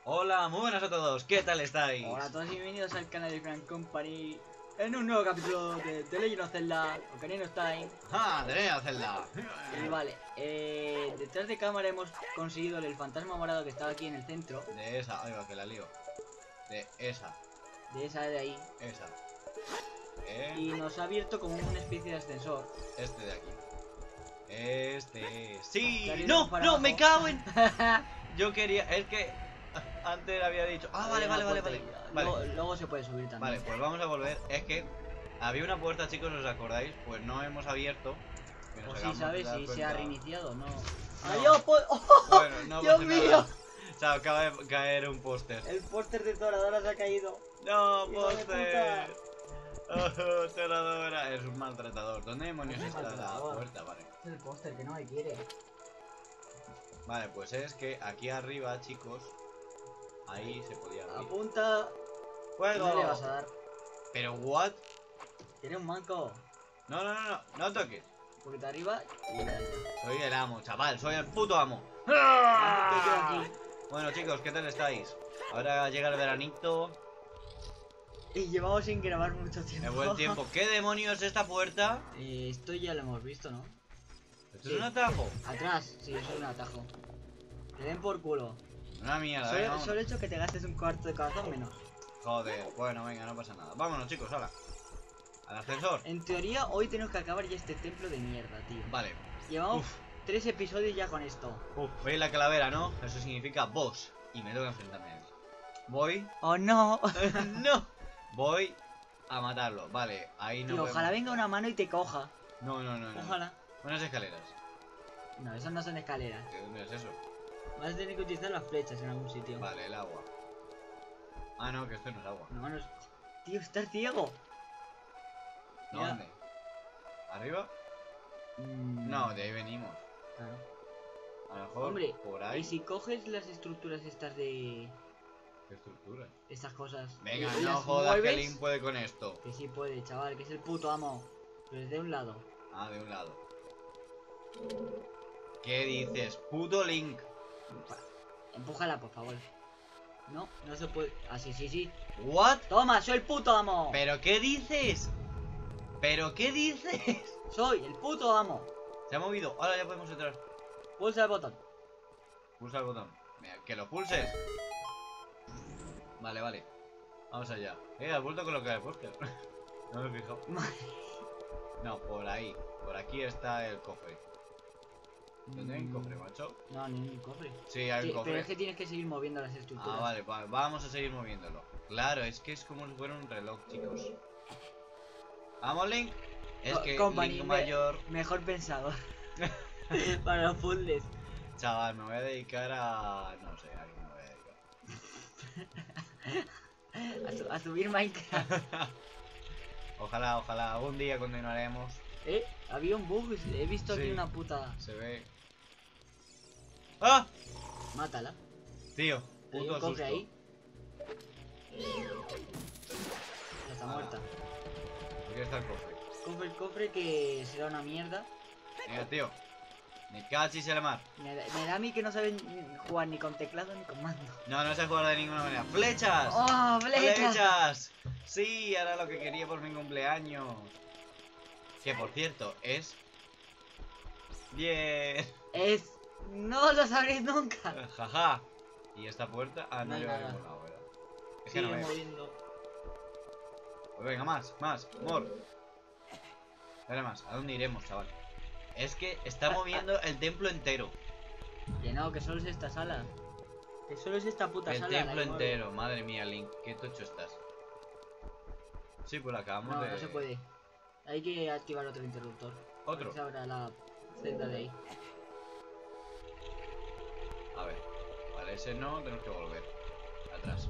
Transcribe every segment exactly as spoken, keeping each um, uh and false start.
Hola, muy buenas a todos, ¿qué tal estáis? Hola a todos y bienvenidos al canal de Frank Company en un nuevo capítulo de The Legend of Zelda Ocarina of Time. ¡Ah, de Legend of Zelda! Y vale, eh, detrás de cámara hemos conseguido el fantasma morado que estaba aquí en el centro. De esa, ay va, que la lío. De esa, De esa de ahí. esa. ¿Eh? Y nos ha abierto como una especie de ascensor. Este de aquí. Este... ¡Sí! Te has ido ¡No! para ¡No! abajo. ¡Me cago en! Yo quería... Es que... Antes había dicho... ¡Ah, vale, vale, vale, vale! Vale. Luego, luego se puede subir también. Vale, pues vamos a volver. Es que... Había una puerta, chicos, ¿os acordáis? Pues no hemos abierto. Que nos O si acabamos de sabes dar si se cuenta. ha reiniciado, no. No. ¡Adiós! po- ¡Oh! Bueno, no ¡Dios pasa mío! nada. O sea, acaba de caer un póster. El póster de Toradora se ha caído. ¡No, ¡Hijo de póster! ¡Oh, Toradora! Es un maltratador. ¿Dónde demonios Es un está la maltratador. puerta? Vale. Es el póster que no me quiere. Vale, pues es que aquí arriba, chicos, ahí se podía abrir. Apunta. ¡Fuego! No le vas a dar. Pero, ¿what? Tiene un manco. No, no, no, no, no toques. Un poquito arriba y ya, ya. Soy el amo, chaval, soy el puto amo. Estoy yo aquí. Bueno, chicos, ¿qué tal estáis? Ahora llega el veranito, Y llevamos sin grabar mucho tiempo. el buen tiempo. ¿Qué demonios es esta puerta? Eh, esto ya lo hemos visto, ¿no? ¿Esto Sí. es un atajo? Atrás, sí, eso es un atajo. Te den por culo. Una mierda, Solo, venga, vámonos. solo hecho que te gastes un cuarto de corazón menos. Joder, bueno, venga, no pasa nada. Vámonos, chicos, ahora. Al ascensor. En teoría, hoy tenemos que acabar ya este templo de mierda, tío. Vale. Llevamos Uf. tres episodios ya con esto. Uf, veis la calavera, ¿no? Eso significa boss. Y me toca enfrentarme a él. Voy. ¡Oh, no! ¡No! Voy a matarlo. Vale, ahí no. Tío, podemos- ojalá venga una mano y te coja. No, no, no, no. Ojalá. Unas escaleras. No, esas no son escaleras. ¿De dónde es eso? Vas a tener que utilizar las flechas en algún sitio. Vale, el agua. Ah, no, que esto no es agua. No, no es... Tío, estás ciego. ¿No? Ya. ¿Dónde? ¿Arriba? Mm, No, de ahí venimos. Claro. A lo mejor Hombre, por y ahí. si coges las estructuras estas de... ¿Qué estructura? Estas cosas... Venga, y no las jodas que mueves, Link puede con esto. Que sí puede, chaval, que es el puto amo. Pero es de un lado. Ah, de un lado. ¿Qué dices? Puto Link. Empújala, por favor. No, no se puede... Ah, sí, sí, sí. ¿What? Toma, soy el puto amo. ¿Pero qué dices? ¿Pero qué dices? Soy el puto amo. Se ha movido. Ahora ya podemos entrar. Pulsa el botón. Pulsa el botón. Mira, que lo pulses. Vale, vale. Vamos allá. Eh, has vuelto a colocar el póster. No me he fijado. No, por ahí. Por aquí está el cofre. ¿Dónde hay un cofre, macho? No, ni un cofre. Sí, hay Sí, un cofre. pero es que tienes que seguir moviendo las estructuras. Ah, vale, va- vamos a seguir moviéndolo. Claro, es que es como si fuera un reloj, chicos. ¿Vamos, Link? Es Co- que Company, Link me- mayor... Mejor pensador. Para los puzzles. Chaval, me voy a dedicar a... No sé, a qué me voy a dedicar. A, su- a subir Minecraft. Ojalá, ojalá, algún día continuaremos. Eh, había un bug. He visto Sí. aquí una puta. Se ve... ¡Ah! Mátala. Tío, Hay puto un cofre susto. ahí. Ya está Ala. muerta. Aquí está el cofre. Cofre, el cofre que será una mierda. Venga, tío. Me cachis el mar. Me da, me da a mí que no saben jugar ni con teclado ni con mando. No, no sé jugar de ninguna manera. ¡Flechas! ¡Oh, flecha! ¡Flechas! Sí, era lo que quería por mi cumpleaños. Que por cierto, es... Bien. Es... No lo sabréis nunca. Jaja. ¿Y esta puerta? Ah, no, No hay lleva a nada. ningún lado, ¿verdad? Es que Sigue no veo. moviendo. Pues venga, más, más, more. Dale más, ¿a dónde iremos, chaval? Es que está moviendo el templo entero. Que no, que solo es esta sala. Que solo es esta puta El sala. la templo que mueve. entero, madre mía, Link, qué tocho estás. Sí, pues la acabamos No, de... no se puede. Hay que activar otro interruptor. ¿Otro? Se abra la celda de ahí. A ver, vale, ese no, tenemos que volver atrás.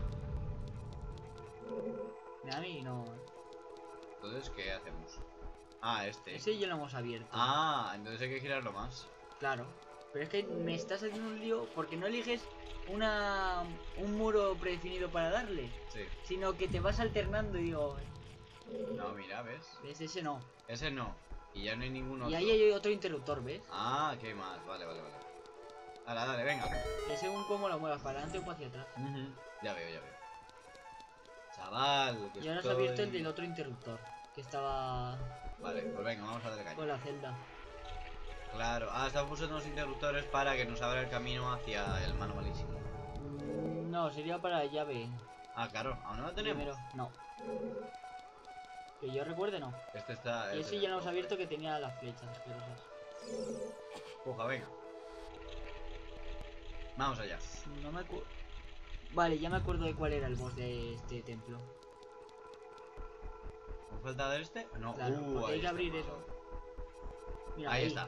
A mí no. Entonces, ¿qué hacemos? Ah, este. Ese ya lo hemos abierto. Ah, entonces hay que girarlo más. Claro. Pero es que me estás haciendo un lío porque no eliges una un muro predefinido para darle. Sí. Sino que te vas alternando y digo, No, mira, ¿ves? ¿ves? Ese no. Ese no. Y ya no hay ninguno. Y ahí hay otro interruptor, ¿ves? Ah, ¿qué más? Vale, vale, vale. Ahora, dale, venga. Que según cómo lo muevas, para adelante o para hacia atrás. Uh-huh. Ya veo, ya veo. Chaval, que Y ahora estoy... se ha abierto el del otro interruptor, que estaba Vale, pues venga, vamos a darle caña. con la celda. Claro, ahora estamos usando los interruptores para que nos abra el camino hacia el mano malísimo. Mm, No, sería para la llave. Ah, claro, aún no lo tenemos. Primero, no. Que yo recuerde, no. Este está... Y este ese ya lo hemos está- abierto que tenía las flechas asquerosas. Puja, venga. Vamos allá. No me acuerdo. Vale, ya me acuerdo de cuál era el boss de este templo. ¿Con falta de este? No, Claro, uh, porque ahí hay que está. abrir eso. Mira, Ahí está.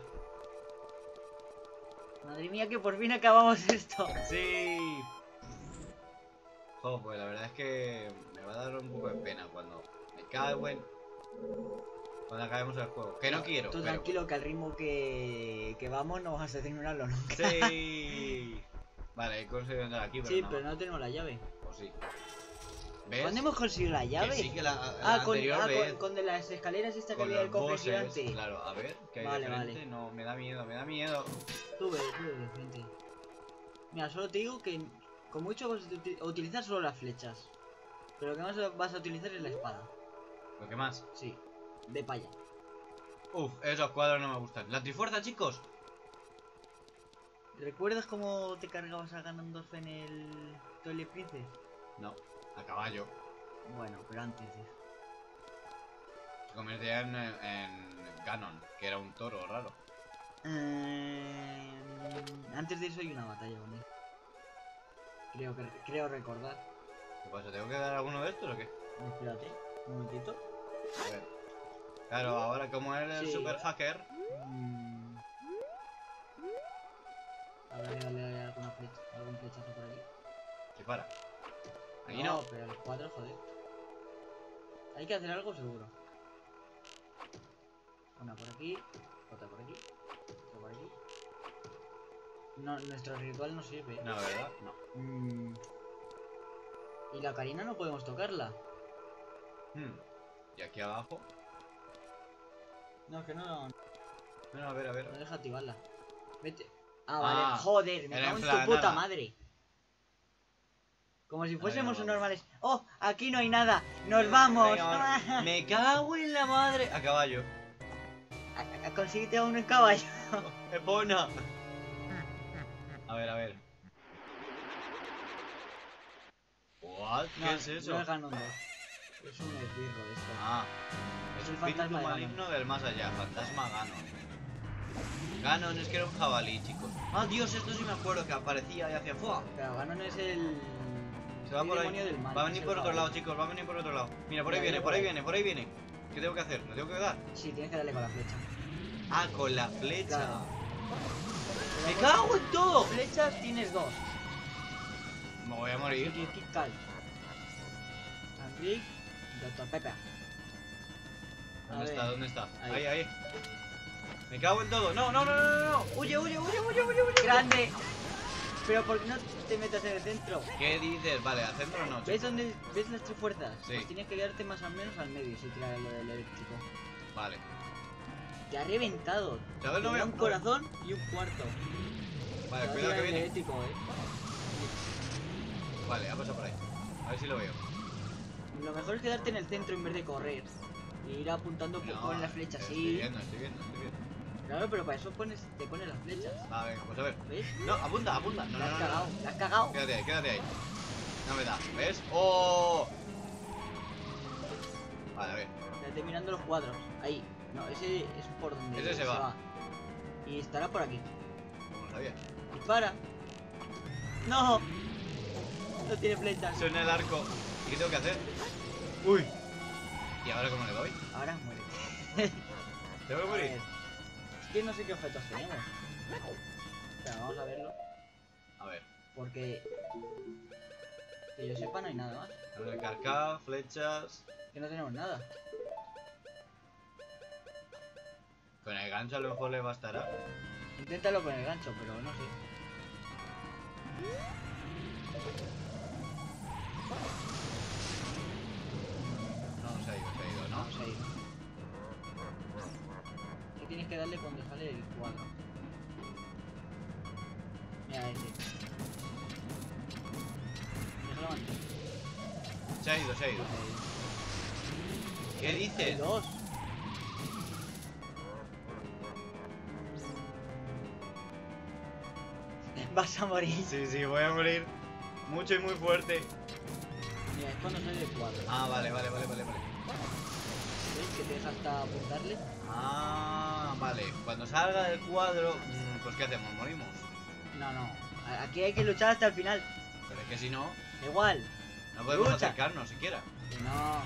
Madre mía, que por fin acabamos esto. ¡Sí! Jo, pues la verdad es que me va a dar un poco de pena cuando me cago en... Cuando acabemos el juego. Que no quiero, Tú pero... tranquilo, que al ritmo que, que vamos no vas a terminarlo nunca. ¡Sí! Vale, he conseguido entrar aquí, pero Sí, no. pero no tenemos la llave. Pues sí. ¿Ves? ¿Cuándo hemos conseguido la Que llave? sí que la, la Ah, con, anterior ah vez, con, con de las escaleras esta que con había del los cofre bosses, gigante. claro, a ver, que hay Vale, de frente, vale. no, me da miedo, me da miedo. Sube, sube de frente. Mira, solo te digo que con mucho vas a uti- a utilizar solo las flechas. Pero lo que más vas a utilizar es la espada. Lo que más. Sí, de paya. Uf, esos cuadros no me gustan. La trifuerza, chicos. ¿Recuerdas cómo te cargabas a Ganondorf en el Twilight Princess? No, a caballo. Bueno, pero antes de eso. Se convertía en, en Ganon, que era un toro raro. Eh, antes de eso hay una batalla con él. Creo que creo recordar. ¿Qué pasa? ¿Tengo que dar alguno de estos o qué? Espérate, un momentito. A ver. Claro, ahora como eres el Sí. super hacker. Mm. Habrá que darle alguna flecha, algún flechazo por aquí. Dispara. Ahí no. Pero a los cuatro, joder. Hay que hacer algo seguro. Una por aquí, otra por aquí, otra por aquí. No, nuestro ritual no sirve. No, ¿verdad? No. Mm. Y la carina no podemos tocarla. Hmm. Y aquí abajo. No, que no, no, Bueno, a ver, a ver. no deja activarla. Vete. Ah, vale, Ah, joder, me era cago en en plan, tu puta nada. madre. Como si fuésemos vamos. normales. ¡Oh! Aquí no hay nada. ¡Nos vamos! Venga, vamos. Me cago en la madre. A caballo. A- a- Consíguete a uno en caballo. ¡Epona! A ver, a ver. What? ¿Qué No, es eso? No es Ganondorf. Es un esbirro de esto. Ah, Es es el un fantasma espíritu de maligno del más allá, fantasma Ganon. Ganon es que era un jabalí, chicos. Ah, Dios, esto sí me acuerdo que aparecía y hacía fuá. Pero Ganon es el. Se va el por ahí. demonio del mal, Va a es venir el por otro jabalí. lado, chicos, va a venir por otro lado. Mira, por ahí Mira, viene, mira, por ahí por ahí. viene, por ahí viene. ¿Qué tengo que hacer? ¿Le tengo que dar? Sí, tienes que darle con la flecha. Ah, con la flecha. Claro. ¡Me cago en todo! Flechas tienes dos. Me voy a Así morir. que Kit Cal. Enric, doctor Pepe. ¿Dónde A está? ver. ¿Dónde está? Ahí. Ahí, ahí. Me cago en todo. No, no, no, no, no, no. Huye, huye, huye, huye, huye, huye. ¡Grande! Pero ¿por qué no te metas en el centro? ¿Qué dices? Vale, al centro no, ¿Ves chicos. dónde ves las tres fuerzas? Sí. Pues tienes que quedarte más o menos al medio si tiras lo del eléctrico. Vale. Te ha reventado. Chaval, no Te me- da un corazón y un cuarto. Vale, Te va a cuidado que tirar el viene. eléctrico, eh. Vale, ha pasado por ahí. A ver si lo veo. Lo mejor es quedarte en el centro en vez de correr. Y ir apuntando No, con las flechas, estoy sí. viendo, estoy viendo, estoy viendo. Claro, pero para eso pones, te pones las flechas. Va, venga, pues a ver. ¿Ves? No, apunta, apunta. No, La no, has no, cagado, no. la has cagado. Quédate ahí, quédate ahí. No me da, ¿ves? ¡Oh! Vale, a ver. Quédate mirando los cuadros. Ahí. No, ese es por donde Ese se va. Y estará por aquí. ¿Cómo lo sabía? Dispara. No. No tiene flechas. Suena el arco. ¿Y qué tengo que hacer? ¡Uy! ¿Y ahora cómo le doy? Ahora muere. ¿Tengo que A morir? ver. Es que no sé qué objetos tenemos. Pero vamos a verlo. A ver. Porque que yo sepa no hay nada más. A ver, carcaj, flechas. Que no tenemos nada. Con el gancho a lo mejor le bastará. Inténtalo con el gancho, pero no sé. No, se ha ido, se ha ido, ¿no? Vamos a ir. Que tienes que darle cuando sale el cuadro. Mira ese. Déjalo mantener. Se ha ido, se ha ido. ¿Qué Hay dices? dos. Vas a morir. Sí, sí, voy a morir. Mucho y muy fuerte. Mira, es cuando sale del cuadro. Ah, vale, vale, vale, vale, vale. ¿Ves que te deja hasta apuntarle? Ah, vale. Cuando salga del cuadro, mm, pues ¿qué hacemos? ¿Morimos? No, no. A- Aquí hay que luchar hasta el final. Pero es que si no, Da igual. no podemos Lucha. acercarnos siquiera. Que no.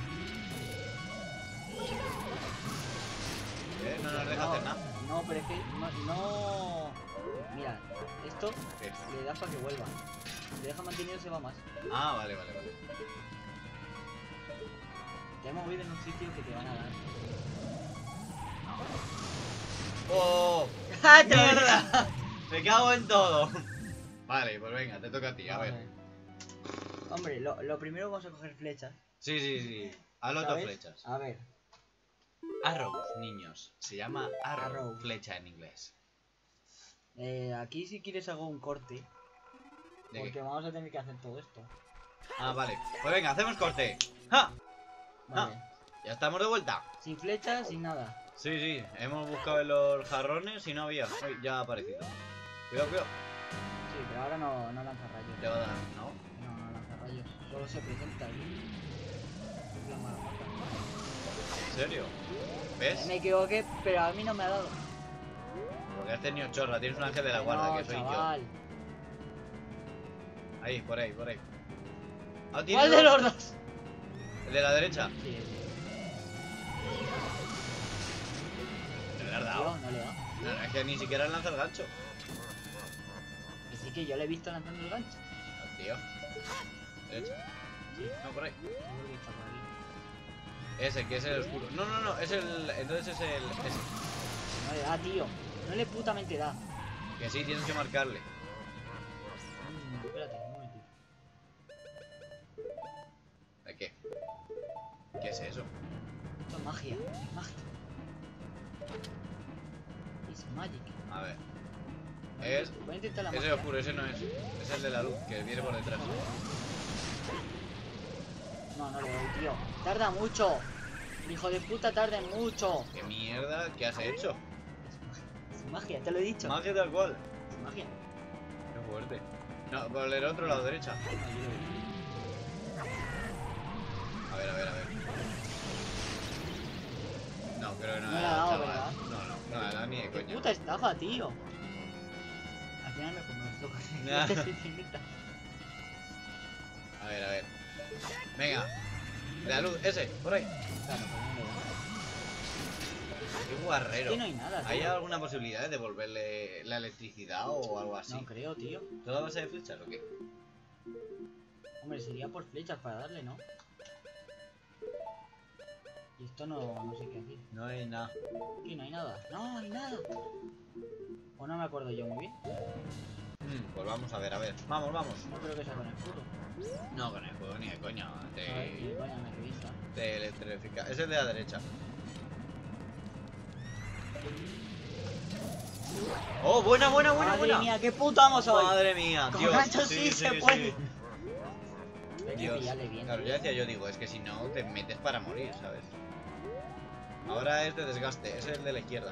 ¿Eh? No nos deja no, hacer nada. No, pero es que no. no... Mira, esto ¿Qué? le das para que vuelva. Si le deja mantenido se va más. Ah, vale, vale, vale. Te hemos movido en un sitio que te van a dar. ¡Oh! ¡Ah, te lo dije! ¡Mierda! Me cago en todo. Vale, pues venga, te toca a ti, a ver. Hombre, lo, lo primero vamos a coger flechas. Sí, sí, sí. A los dos ¿sabes? flechas. A ver, Arrow, niños. Se llama arrow, Arrow. flecha en inglés. eh, aquí si quieres hago un corte. ¿De Porque qué? vamos a tener que hacer todo esto. Ah, vale. Pues venga, hacemos corte. ¡Ja! Vale. Ya estamos de vuelta. Sin flechas, sin nada. Sí, sí. Hemos buscado en los jarrones y no había. Uy, ya ha aparecido. Cuidado, cuidado. Sí, pero ahora no, no lanza rayos. Te va a dar, ¿no? No, no lanza rayos. Solo se presenta ahí. Es la mala pata. ¿En serio? ¿Ves? Me equivoqué, pero a mí no me ha dado. Porque has tenido chorra. Tienes un ángel de la Que guarda, no, que soy chaval. yo. Ahí, por ahí, por ahí. ¿Ah, tiene ¿Cuál de dos? los dos? ¿El de la derecha? Sí, sí. ¿Le has Tío, dado? no le da. No, no, es que ni siquiera lanza el gancho. Que sí que yo le he visto lanzando el gancho. No, tío. Derecha. Sí, No, por ahí. seguro que está por aquí. Ese, que es el oscuro. No, no, no, es el. Entonces es el. Ese. No le da, tío. No le putamente da. Que sí, tienes que marcarle. Mm, espérate, un momentito. ¿De qué? ¿Qué es eso? Esto es magia. Es magia. Es magic. A ver. Es. Voy a intentar la Ese magia. oscuro, ese no es. Es el de la luz, que viene por detrás. No, no le doy, tío. Tarda mucho. El hijo de puta tarda mucho. ¿Qué mierda? ¿Qué has hecho? Es magia, te lo he dicho. Magia tal cual. Es magia. Qué fuerte. No, por el otro lado, derecha. No, yo lo vi. A ver, a ver, a ver. No, creo que no. No le le ha ha dado, chaval. ¿verdad? No, no, no le ha dado ni de Qué coña. puta estafa, tío. Al final me como esto con Nah. flechas infinitas. A ver, a ver. Venga. De la luz, ese, por ahí. Claro, pues no le da. Qué Es guarrero. que no hay nada, ¿Hay tío. alguna posibilidad de devolverle la electricidad o algo así? No creo, tío. ¿Toda base de flechas o qué? Hombre, sería por flechas para darle, ¿no? Y esto no, no sé qué hacer. No hay nada. Aquí no hay nada. No, hay nada. O no me acuerdo yo muy bien. Mm, pues vamos a ver, a ver. Vamos, vamos. No creo que sea con el escudo. No, con el juego ni de coña. A ver, Te, ni coña me revisa. te electrifica. Es el de la derecha. Oh, buena, buena, buena, Madre buena. mía, qué puto amo soy. Madre mía, Con Dios. gancho sí se puede. Hay que Dios. pillarle bien. Claro, ya decía yo, digo, es que si no te metes para morir, ¿sabes? Ahora es de desgaste, ese es el de la izquierda.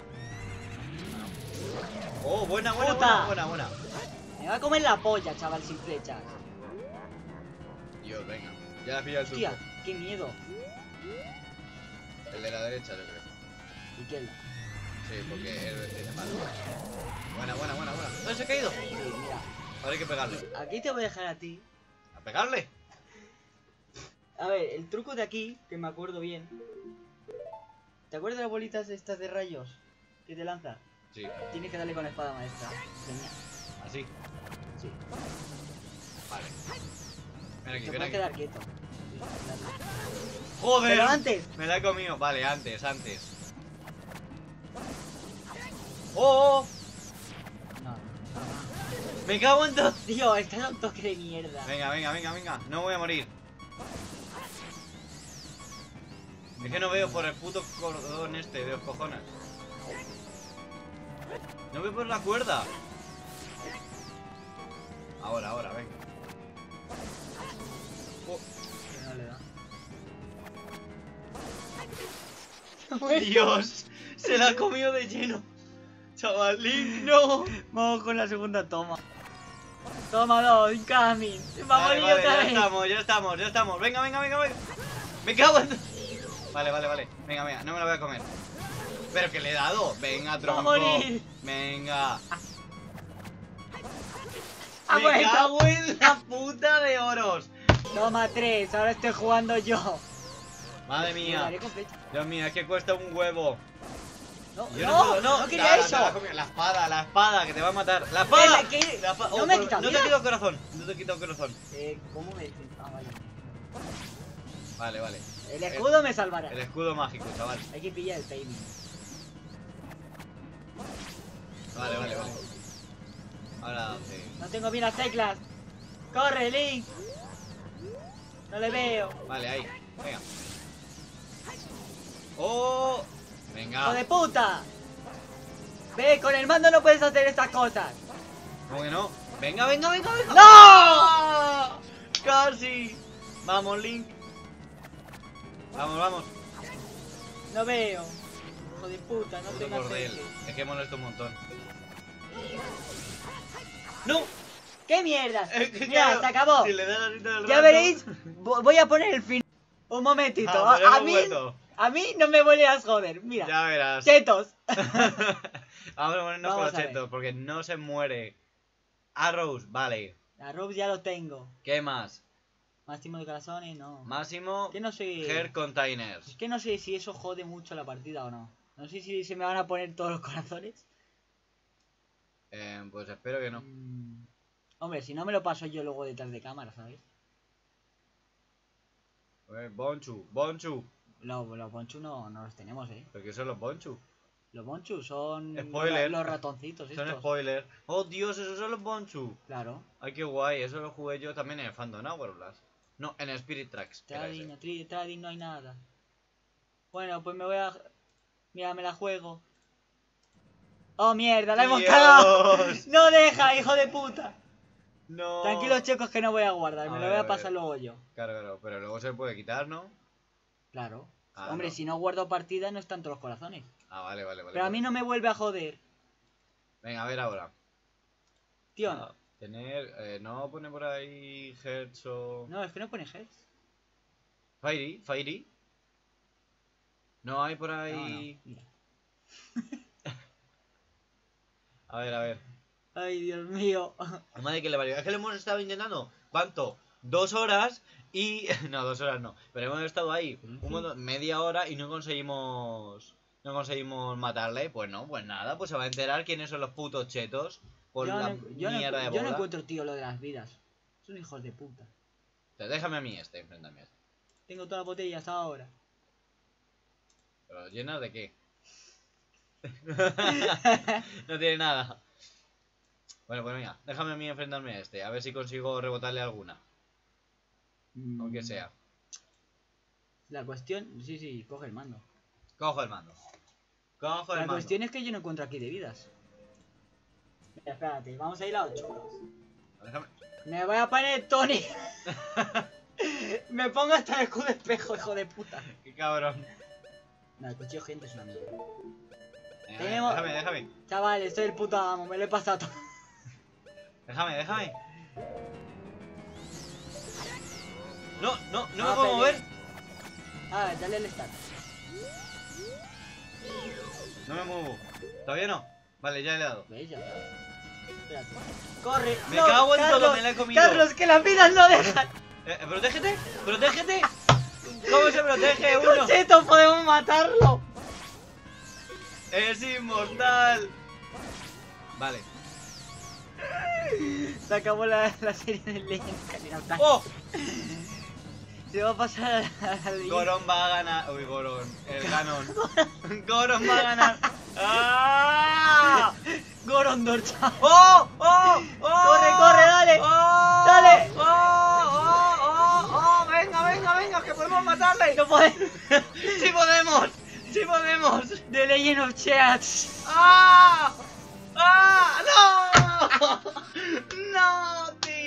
Oh, buena, buena, ¡Puta! buena, buena, buena. Me va a comer la polla, chaval, sin flechas. Dios, venga. Ya la pilla el susto. Hostia, qué miedo. El de la derecha, yo creo. Izquierda. Sí, porque él tiene malo. Buena, buena, buena, buena. ¡No, se ha caído! Sí, mira. Ahora hay que pegarle. Aquí te voy a dejar a ti. ¿A pegarle? A ver, el truco de aquí, que me acuerdo bien. ¿Te acuerdas de las bolitas estas de rayos que te lanza? Sí, Tienes que darle con la espada maestra. Genial. así. Sí. Vale. Ven aquí, Te ven puedes aquí. quedar quieto. Sí, dale. ¡Joder! Pero antes. Me la he comido. Vale, antes, antes. ¡Oh! oh! No, no. ¡Me cago en todo! Tío, estás a un toque de mierda. Venga, venga, venga, venga. No voy a morir. Es que no veo por el puto cordón este de los cojones. No veo por la cuerda. Ahora, ahora, venga. Oh, Que no le da. Dios, se la ha comido de lleno. Chavalín, no. Vamos con la segunda toma. Toma dos, incoming. Vamos a Vale, morir vale, otra ya vez. estamos, ya estamos, ya estamos. Venga, venga, venga, venga. Me cago en... Vale, vale, vale. Venga, venga, no me la voy a comer. Pero que le he dado. Venga, tronco. Va a morir. Venga. ¡Ha Me vuelto! cago en la puta de oros. Toma tres, ahora estoy jugando yo. Madre Me mía. daré con flecha. Dios mío, es que cuesta un huevo. No, Yo no, puedo, no, quería la- la- eso. te la comi- La espada, la espada, que te va a matar. ¡La espada! Eh, me- que- La espada- no oh, me he pero quitado no te vida. he quitado corazón. No te he quitado corazón. Eh, ¿cómo me dicen? Ah, vale. Vale, vale. El escudo me salvará. El escudo mágico, chaval. Hay que pillar el timing. Vale, vale, vale. Ahora, sí. No tengo bien las teclas. ¡Corre, Link! No le veo. Vale, ahí. Venga. ¡Oh! Venga. ¡Hijo de puta! Ve, con el mando no puedes hacer estas cosas. ¿Cómo que no? Venga, venga, venga, venga. ¡No! ¡Ah! ¡Casi! Vamos, Link. Vamos, vamos. No veo. Hijo de puta, no Puto tengo cordel. aceite. Es que molesto un montón. ¡No! ¡Qué mierda! Es que Mira, claro, se acabó. Si le das la cinta del Ya rato- veréis, vo- voy a poner el fin. Un momentito. Ah, pues ya a, hemos mí, vuelto. a mí no me vuelvas a joder. Mira, Ya verás. chetos. Vamos a ponernos Vamos con los a ver. chetos porque no se muere. Arrows, vale. La Robs ya lo tengo. ¿Qué más? Máximo de corazones, no. Máximo Que no sé. Hair Containers. Es que no sé si eso jode mucho la partida o no. No sé si se me van a poner todos los corazones. Eh, pues espero que no. Mm, Hombre, si no me lo paso yo luego detrás de cámara, ¿sabes? Eh, Bonchu, Bonchu. Los, los Bonchu no, no los tenemos, ¿eh? ¿Pero qué son los Bonchu? Los Bonchu son Spoiler. los ratoncitos Son estos. spoilers. Oh Dios, esos son los Bonchu. Claro. Ay, qué guay. Eso lo jugué yo también en el Phantom Hourglass. No, en Spirit Tracks. era Trading, ese. no, tri- trading no hay nada. Bueno, pues me voy a... Mira, me la juego. ¡Oh, mierda! ¡La hemos Dios. cagado! ¡No deja, hijo de puta! No. Tranquilos, chicos, que no voy a guardar. A Me lo ver, voy a a pasar ver. luego yo. Claro, claro. Pero luego se puede quitar, ¿no? Claro. Ah, Hombre, no. si no guardo partida no están todos los corazones. Ah, vale, vale, vale. Pero a mí no me vuelve a joder. Venga, a ver ahora. Tío, Ah, no. Tener. Eh, no pone por ahí Hertz o. No, es que no pone heads. Fairy, Fairy. No hay por No, ahí. no, mira. A ver, a ver. Ay, Dios mío. Madre que le valió. Es que le hemos estado intentando. ¿Cuánto? Dos horas y. No, dos horas no. Pero hemos estado ahí un montón- media hora y no conseguimos. No conseguimos matarle. Pues no, pues nada. Pues se va a enterar quiénes son los putos chetos. Por Yo la no, yo no- mierda de yo boda. no encuentro, tío, lo de las vidas. Son hijos de puta. Te- Déjame a mí este, enfréntame a este. Tengo todas las botellas ahora. ¿Pero llenas de qué? No tiene nada. Bueno, pues venga, déjame a mí enfrentarme a este. A ver si consigo rebotarle alguna. Mm, Aunque sea. La cuestión... Sí, sí, coge el mando. Cojo el mando. Cojo el La mando. cuestión es que yo no encuentro aquí de vidas. Mira, espérate, vamos a ir a los churros. Déjame. Me voy a poner Tony. Me pongo hasta el escudo de espejo, hijo de puta. Qué cabrón. No, el cuchillo gente es una mierda. Venga, Tenemos- Déjame, déjame. Chavales, soy el puto amo, me lo he pasado todo. Déjame, déjame. No, no, no Ah, me puedo peleé. mover. Ah, dale el start. No me muevo. ¿Todavía no? Vale, ya le he dado. ¿Veis? Ya está. Espérate. ¡Corre! Me ¡No, cago en todo, Carlos! me la he comido. ¡Carlos, que las vidas no dejan! Eh, ¡Protégete! ¡Protégete! ¿Cómo se protege uno? ¡Con chetos podemos matarlo! ¡Es inmortal! Vale. Se acabó la, la serie de Legend Calina Attack. ¡Oh! Se va a pasar a la Goron va a ganar. Uy, Goron. El Ganon. Goron va a ganar. ¡Ah! Gorondor, chaval. ¡Oh! ¡Oh! ¡Oh! Corre, corre, dale. ¡Oh! Dale. ¡Oh! ¡Oh! ¡Oh! ¡Oh! ¡Venga, venga, venga! ¡Que podemos matarle! ¡No podemos! ¡Sí podemos! ¡Sí podemos! The Legend of Chats. ¡Ah! ¡Ah! ¡No! ¡No, tío!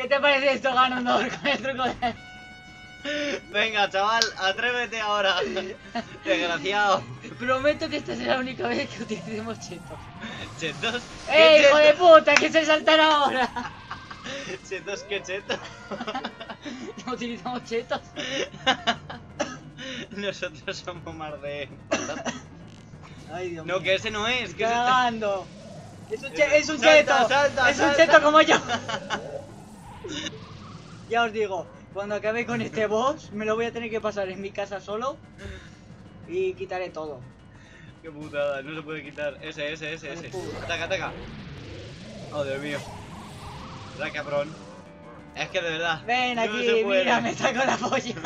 ¿Qué te parece esto, Ganondorf, con el truco de... Venga, chaval, atrévete ahora. Desgraciado. Prometo que esta será la única vez que utilicemos chetos. Chetos. ¡Eh, ¿Qué hijo de chetos? puta! ¡Que se saltan ahora! Chetos, ¿qué chetos? No utilizamos chetos. Nosotros somos más de... Ay, Dios No, mío. que ese no es. Que ese... Cagando. Es un, che es un Salta, cheto. salta, es un salta. cheto como yo. Ya os digo, cuando acabe con este boss, me lo voy a tener que pasar en mi casa solo. Y quitaré todo. Qué putada, no se puede quitar. Ese, ese, ese, Hijo de ese. puta. Ataca, ataca. Oh, Dios mío. La cabrón. Es que de verdad. Ven no aquí, se puede. mira, me saco la polla.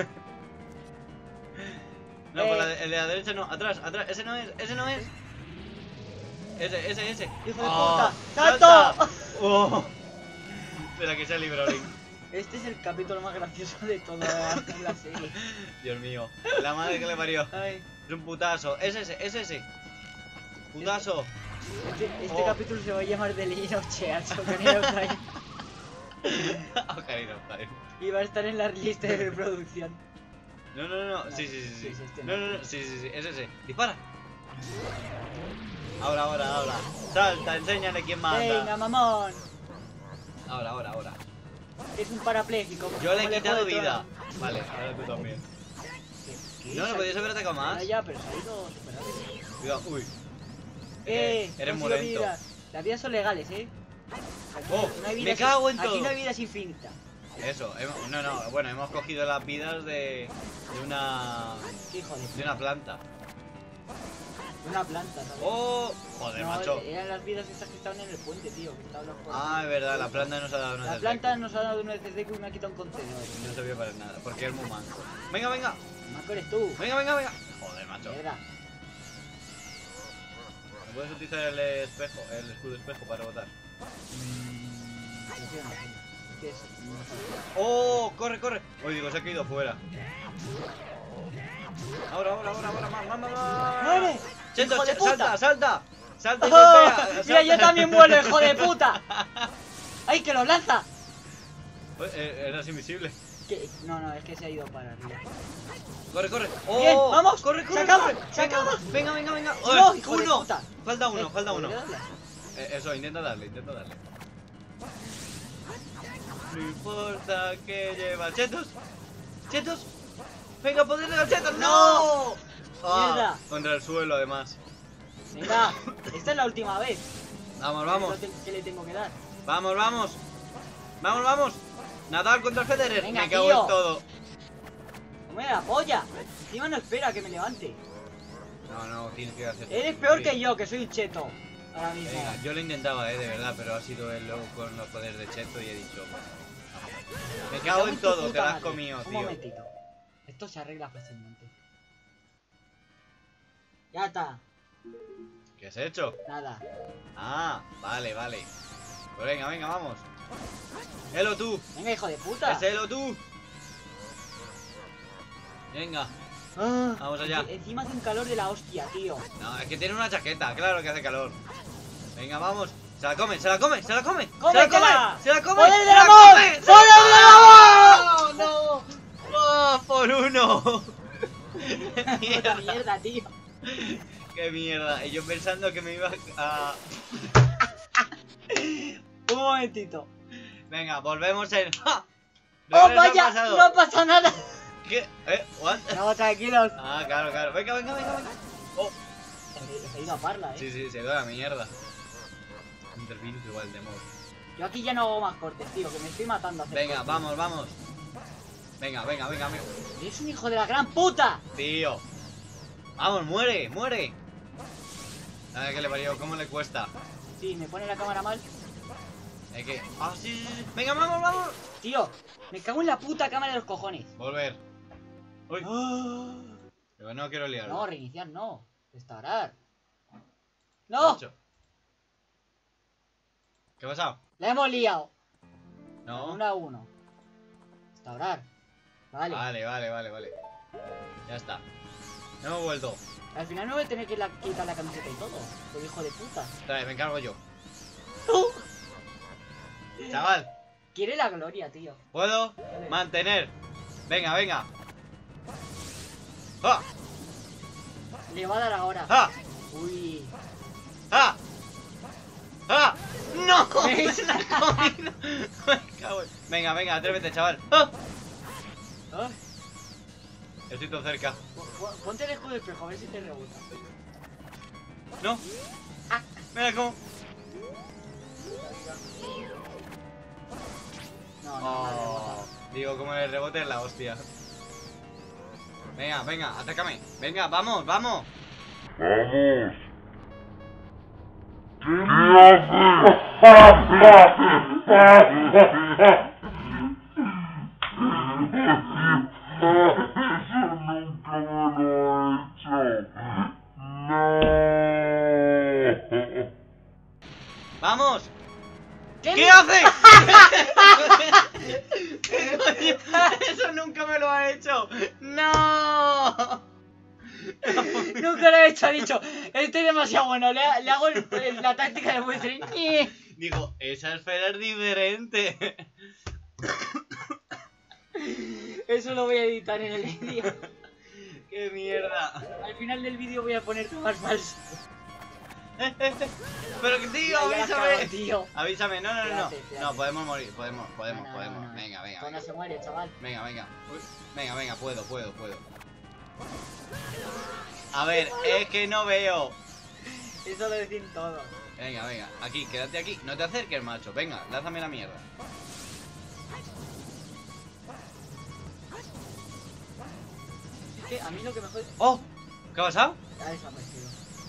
No, por la Eh. de, el de la derecha no. Atrás, atrás. Ese no es, ese no es. Ese, ese, ese. Hijo de Oh, puta. ¡Salto! Oh. Espera que se ha librado Link. Este es el capítulo más gracioso de toda la serie. Dios mío. La madre que le parió. Ay, Es un putazo. Es ese, es ese. Putazo. este este Oh. capítulo se va a llamar The Legend of Cheats, Ocarina of Time, Ocarina of Time. y va a estar en la lista de reproducción. No, no, no, no. Sí, sí, sí, sí. Sí, sí, este No, no. no, no. Sí, sí, sí. Es ese. Dispara. Ahora, ahora, ahora. Salta, enséñale quién manda. Venga, mamón. Ahora, ahora, ahora. Es un parapléjico. Yo le he como el quitado juego de vida. Tronos. Vale, ahora tú también. ¿Qué? No, no Se ha- podías haber atacado más. Ah, ya, pero se ha ido super rápido. Cuidado, uy. Eh, Eres muy consigo lento. vidas. Las vidas son legales, eh. Aquí Oh, no hay me vidas- cago en Aquí todo. no hay vidas infinitas. Eso, hemos- no, no, bueno, hemos cogido las vidas de, de una Qué hijo de de puta. una planta. Una planta, ¿sabes? Oh, joder, no, macho. eran las vidas estas que estaban en el puente, tío. Que estaban los Ah, es verdad, la planta nos ha dado una La C C. planta nos ha dado un C C y me ha quitado un contenedor. No servía para nada, porque es muy manco. Venga, venga, Marco, eres tú. venga, venga, venga. Joder, macho. Mierda. ¿No puedes utilizar el espejo, el escudo espejo para rebotar? Mm, prefiero no hacerlo. Es que es- no sé. Oh, corre, corre. Uy, digo, se ha caído fuera. Ahora, ahora, ahora, ahora, más, más, más, más. ¡Muere! Cheto, ¡Hijo de che- puta! salta, salta. Salta y ¡Oh! golpea. ¡Mira, salta. yo también muero, hijo de puta! ¡Ay, que los lanza! Uy, eh, eras invisible. ¿Qué? No, no, es que se ha ido para arriba. Corre, corre. Oh, Bien, vamos. Corre, Se corre, acaba, corre. se Venga, acaba. venga, venga, venga. ¡No, ¡Eh, hijo de uno! puta! Falta uno, Eh, falta uno. ¿podría darle? Eh, eso, intenta darle, intenta darle. No importa que lleva. ¡Chetos! ¡Chetos! ¡Venga, poder de los chetos! ¡No! Ah, Mierda. contra el suelo, además. Venga, esta es la última vez. Vamos, vamos. Lo te- que le tengo que dar. Vamos, vamos. Vamos, vamos. Nadal contra el Federer. Venga, Me cago tío. en todo. ¡No me da la polla! Encima no espera que me levante. No, no, tienes que hacer. Eres peor que yo, que soy un cheto. Ahora mismo. Venga, yo lo intentaba, eh, de verdad, pero ha sido él luego con los poderes de Cheto y he dicho, bueno. Me cago en tu todo, te puta lo has madre. comido, Un tío. momentito. Esto se arregla fácilmente. Ya está. ¿Qué has hecho? Nada. Ah, vale, vale. Pues venga, venga, vamos. Elo tú, Venga, hijo de puta. ese Elo tú. Venga, Ah, Vamos allá. enci- Encima hace un calor de la hostia, tío. no, es que tiene una chaqueta, claro que hace calor. Venga, vamos. Se la come, se la come, se la come. Se la ¡Cómetela! come, se la come. ¡Poder se del la amor! come, se la ¡Poder come. del amor! ¡No! ¡No! ¡Oh, por uno! Puta Mierda. mierda, tío. ¡Qué mierda! Y yo pensando que me iba a... Un momentito. Venga, volvemos en... ¡Ja! ¡Oh, Regreso al vaya! pasado. ¡No pasa nada! ¿Qué? ¿Eh? ¿What? No, tranquilos. Ah, claro, claro. Venga, venga, venga, venga. Oh, Se se ha ido a parla, eh. sí, sí, se da la mierda. Intervino igual de modo. Yo aquí ya no hago más cortes, tío, que me estoy matando a hacer Venga, cortes. vamos, vamos. Venga, venga, venga, amigo. ¡Eres un hijo de la gran puta! Tío. Vamos, muere, muere. A ver qué le parió, ¿cómo le cuesta? Sí, me pone la cámara mal. Es que... Ah, sí, sí, sí. Venga, vamos, vamos. Tío, me cago en la puta cámara de los cojones. Volver. Uy, Ah. pero no quiero liarlo. No, reiniciar no. Restaurar. ¿Qué has ¡No! hecho? ¿Qué ha pasado? La hemos liado. No. Uno a uno. Restaurar. Vale. Vale, vale, vale, vale. Ya está. Hemos vuelto. Al final me voy a tener que la- quitar la camiseta y todo. Por hijo de puta. Trae, me encargo yo. ¡Tú! Chaval, Quiere la gloria, tío. ¿Puedo? Dale. Mantener. Venga, venga. ¡Ah! Le va a dar ahora. ¡Ah! Uy. ¡Ah! ¡Ah! ¡No! ¿Veis? ¡Me la he comido! Me cago en- Venga, venga, atrévete, chaval. ¡Ah! Ah, Estoy todo cerca. pon- pon- Ponte el escudo de espejo, a ver si te rebota. ¿No? Ah. Mira cómo. No, no, no, Oh, digo, como el rebote es la hostia. Venga, venga, atácame. Venga, vamos, vamos. Vamos. ¿Qué haces? Eso nunca me lo he hecho. No. ¡Vamos! ¿Qué, ¿Qué haces? ¿Qué coño? Eso nunca me lo ha hecho. ¡No! Nunca lo he hecho, ha dicho. Estoy demasiado bueno, le, ha- le hago el- el- la táctica de Western. Digo, esa esfera es diferente. Eso lo voy a editar en el vídeo. ¡Qué mierda! Al final del vídeo voy a poner tomas falsas. Pero que tío, Ya, ya la cago, avísame. tío. Avísame, no, no, no, no. Espérate, espérate. No, podemos morir, podemos, podemos, No, no, podemos. no, no. Venga, venga, Pues no venga. se muere, chaval. Venga, venga. Uy, venga, venga, puedo, puedo, puedo. A ver, es que no veo. Eso lo decían todos. Venga, venga, aquí, quédate aquí. No te acerques, macho. Venga, lánzame la mierda. Es que a mí lo que me jode. ¡Oh! ¿Qué ha pasado? Ha desaparecido.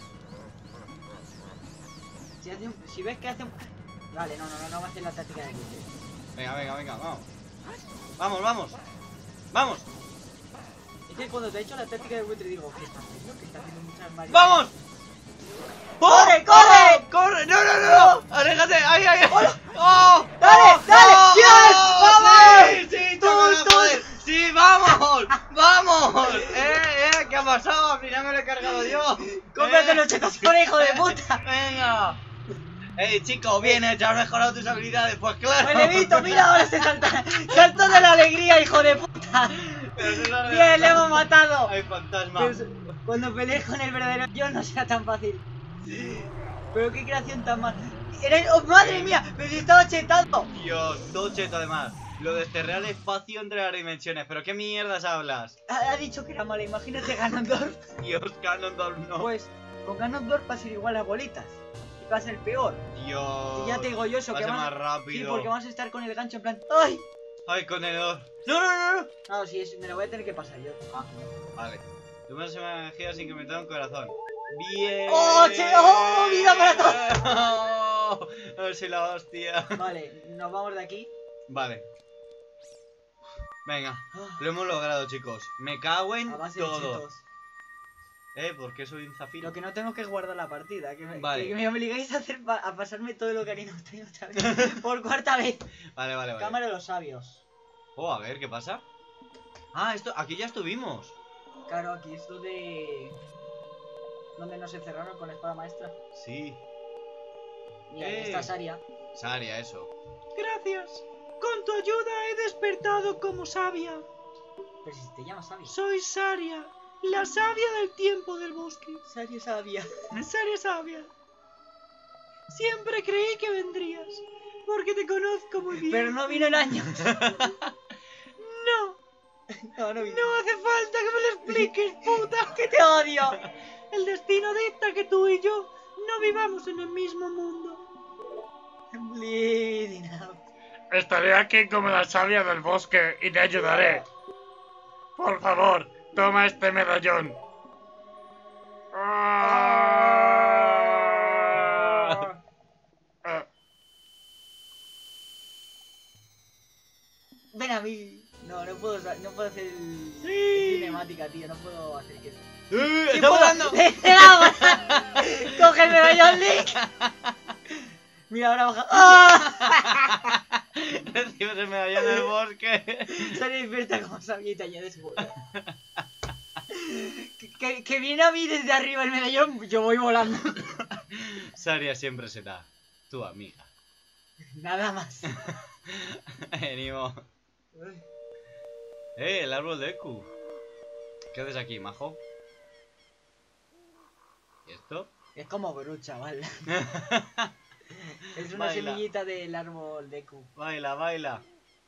Si, hace un... si ves que hace un. Vale, no, no, no, no va a hacer la táctica de Wither. Venga, venga, venga, vamos. Vamos, vamos. Vamos. Es que cuando te he hecho la táctica de Wither digo, ¿qué está haciendo? Que está haciendo muchas mal. ¡Vamos! ¡Corre, ¡Oh! corre! ¡Oh! ¡Corre! ¡No, no, no! no! ¡Aléjate! ¡Ay, ay, ay! ¡Oh! ¡Dale, ¡Oh! dale! ¡Oh! ¡Yes! ¡Oh! ¡Vamos! ¡Sí, sí, ¡Tú, chaval, tú! joder! ¡Sí, vamos! ¡Vamos! ¡Eh, eh! ¿Qué ha pasado? Al final me lo he cargado yo. ¡Cómprate Eh. los chetazones, hijo de puta! ¡Venga! ¡Ey, chico! Bien hecho, has mejorado tus habilidades. Pues claro. ¡Me levito! ¡Mira, ahora se salta! ¡Salto de la alegría, hijo de puta! Pero eso es la ¡Bien, verdad. le hemos matado! ¡Ay, fantasma! Pues, cuando peleé con el verdadero yo no será tan fácil. Pero qué creación tan mal. Era el... ¡Oh, madre mía! ¡Me estaba chetado! Dios, todo cheto además. Lo de desterrar el espacio entre las dimensiones. ¿Pero qué mierdas hablas? Ha, ha dicho que era mala. Imagínate Ganondorf. Dios, Ganondorf, no. Pues con Ganondorf va a ser igual las bolitas. Y va a ser peor. Dios. Y ya te digo yo eso. Va a Que ser vas- más rápido. Sí, porque vas a estar con el gancho en plan. ¡Ay! Ay, contenedor. No, no, no, no. No, sí, es- me lo voy a tener que pasar yo. Ah, vale. Tu más energía sin incrementar un corazón. Bien. ¡Oh, che! ¡Oh, vida para todos! A ver si la hostia. Vale, nos vamos de aquí. Vale. Venga, lo hemos logrado, chicos. Me cago en A base de todo. chetos. Eh, ¿por qué soy un zafiro? Lo que no tengo que guardar la partida. Que me, Vale. que me obligáis a, hacer pa- a pasarme todo lo que haré otra vez. Por cuarta vez. Vale, vale, vale. Cámara de los sabios. Oh, a ver, ¿qué pasa? Ah, esto, aquí ya estuvimos. Claro, aquí es donde. Donde nos encerraron con la espada maestra. Sí. Mira, Eh. esta es Aria. Saria, eso. Gracias. Con tu ayuda he despertado como sabia. Pero si te llamas sabia. Soy Saria, la sabia del tiempo del bosque. Saria sabia. Saria sabia. Siempre creí que vendrías, porque te conozco muy bien. Pero no vino en años. No, No, no vino. no hace falta que me lo expliques, puta. ¡Que te odio! El destino dicta que tú y yo no vivamos en el mismo mundo. Bleeding out. Estaré aquí como la sabia del bosque y te ayudaré. Por favor, toma este medallón. Ah. Ah. Ven a mí. No, no puedo, sa- no puedo hacer el... Sí. cinemática, tío. No puedo hacer que... ¡Eh! ¡Sí ¡Está puedo! volando! ¡Le he dado! ¡Coge el medallón, Link! Mira, ahora baja... ¡Ah! Recibes el medallón del bosque. Sale despierta como sabía y te añades vuelo. que, que, que viene a mí desde arriba el medallón, yo voy volando. Saria siempre será tu amiga. Nada más. Venimos. Eh, el árbol de Q. ¿Qué haces aquí, majo? ¿Y esto? Es como Groot, chaval. Es una Baila. semillita del árbol de Q. Baila, baila.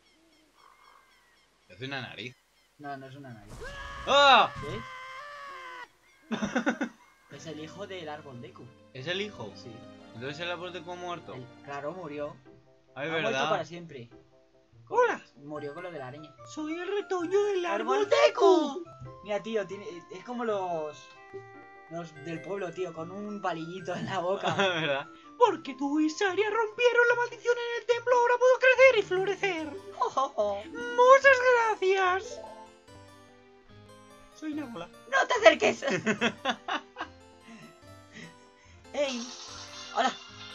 Es una nariz. No, no es una nariz. ¡Ah! ¿Ves? Es el hijo del árbol de Q. ¿Es el hijo? Sí. Entonces el árbol de Q ha muerto. El- claro, murió. Ah, es ha muerto verdad. para siempre. Hola, Murió con lo de la araña. soy el retoño del árbol ¡Árbol de Q. Mira, tío, tiene, es como los... Los del pueblo, tío, con un palillito en la boca. ¿Verdad? Porque tú y Saria rompieron la maldición en el templo, ahora puedo crecer y florecer. Muchas gracias. Soy una bola. ¡No te acerques! ¡Ey! ¡Hola!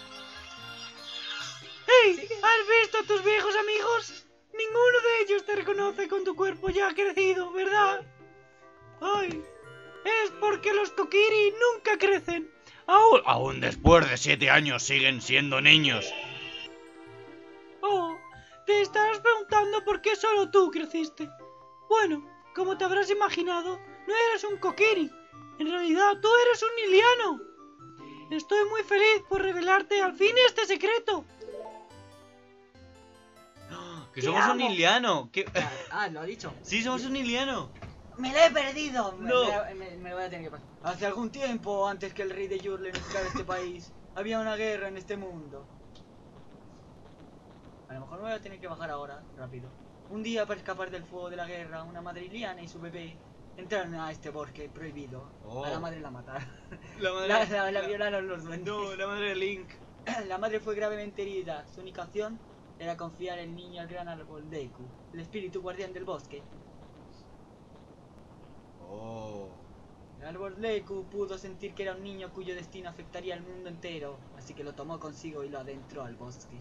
¡Hey! ¿Has visto a tus viejos amigos? Ninguno de ellos te reconoce con tu cuerpo ya crecido, ¿verdad? ¡Ay! Es porque los Kokiri nunca crecen. Aún, Aún después de siete años siguen siendo niños. Oh, te estarás preguntando por qué solo tú creciste. Bueno, como te habrás imaginado, no eres un Kokiri. En realidad, tú eres un Iliano. Estoy muy feliz por revelarte al fin este secreto. Que Te somos un amo. iliano. ¿Qué? Ah, lo ha dicho. Sí, somos un iliano. ¡Me lo he perdido! Me, No. me, me- me lo voy a tener que pasar. Hace algún tiempo, antes que el rey de Yurle unificara este país, había una guerra en este mundo. A lo mejor me voy a tener que bajar ahora, rápido. Un día, para escapar del fuego de la guerra, una madre iliana y su bebé entraron a este bosque prohibido. Oh. A la madre la mataron. La madre. La, la- la violaron los duendes. No, la madre de Link. La madre fue gravemente herida. Su única opción era confiar el niño al gran árbol Deku, el espíritu guardián del bosque. Oh. El árbol Deku pudo sentir que era un niño cuyo destino afectaría al mundo entero, así que lo tomó consigo y lo adentró al bosque.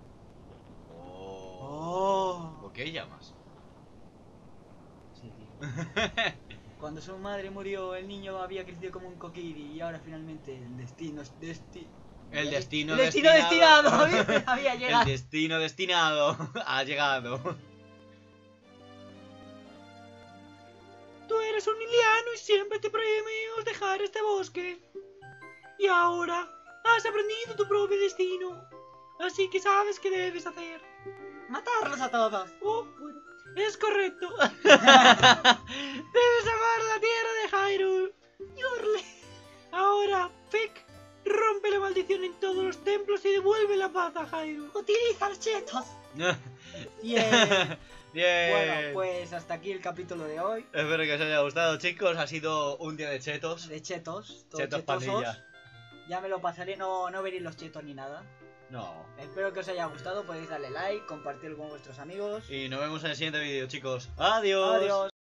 Oh. ¡Oh! ¿Por qué llamas? Sí, tío. Cuando su madre murió, el niño había crecido como un Kokiri y ahora finalmente el destino es desti... El destino el destino destinado. destinado había El llegado. destino destinado ha llegado. Tú eres un Iliano y siempre te prohibimos dejar este bosque. Y ahora has aprendido tu propio destino. Así que sabes qué debes hacer. Matarlos a todos. Oh, bueno, es correcto. Debes amar la tierra de Hyrule. Yorle. Ahora, Fick, rompe la maldición en todos los templos y devuelve la paz a Hyrule. Utiliza los chetos. Bien. Bien. Bien. Bueno, pues hasta aquí el capítulo de hoy. Espero que os haya gustado, chicos. Ha sido un día de chetos. De chetos. todos Chetos chetosos. pandilla. Ya me lo pasaré, no, no veréis los chetos ni nada. No. Espero que os haya gustado, podéis darle like, compartirlo con vuestros amigos. Y nos vemos en el siguiente vídeo, chicos. Adiós. Adiós.